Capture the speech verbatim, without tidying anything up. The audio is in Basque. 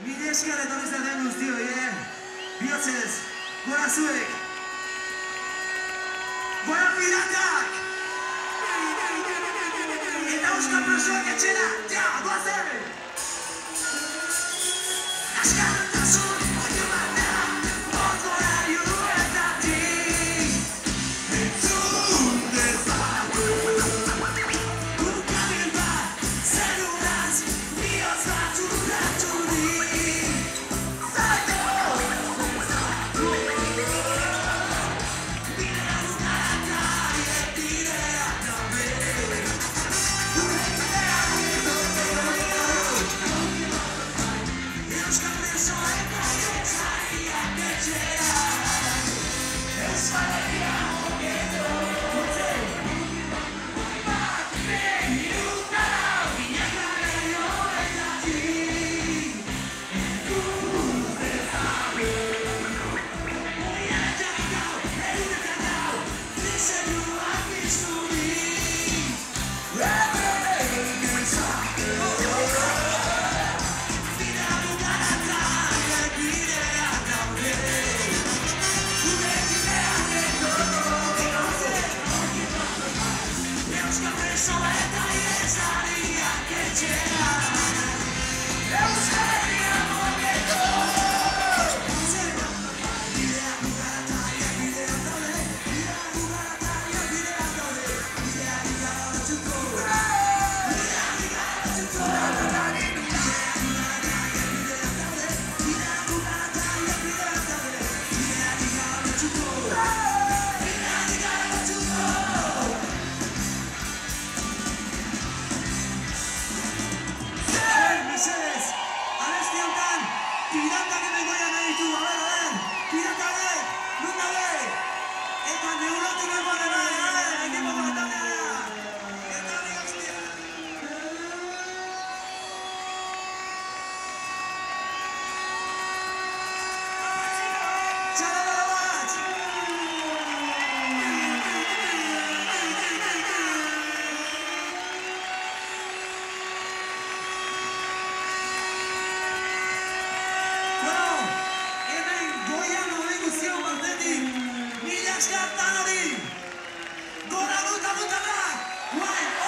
Mila esker etorri zaten guztioi, eh? Bihotzez, gora zuek! Gora piratak! Eta euskal presoak etxera! Ja, goazen! Askartasun, oio batea, otzora juetatik! Entzun dezagun! Ukabil bat, zeruraz, bihotz bat urraturik! Mila esker tanori! Gora duta dutanak! Guai!